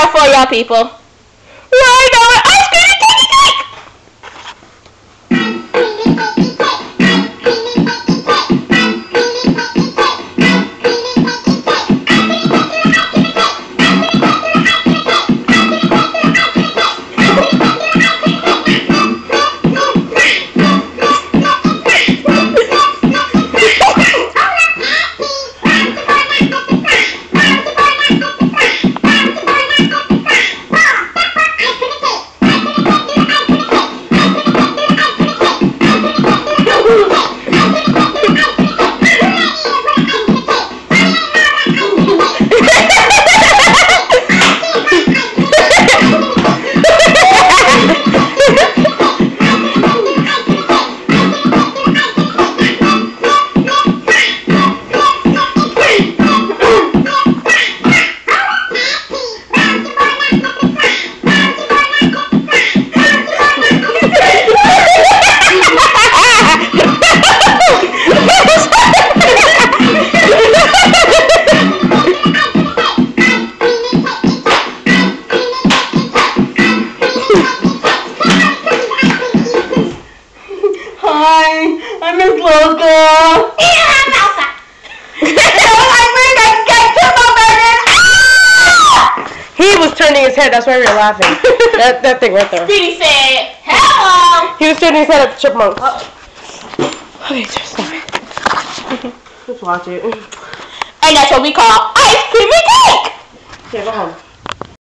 out for y'all people. Right on ice cream and cake. Hi, I'm Miss Loka. He was turning his head, that's why we were laughing. that thing right there. Then he said, hello. He was turning his head at the chipmunk. Okay, just stop it. Just watch it. And that's what we call ice cream and cake. Okay, go home.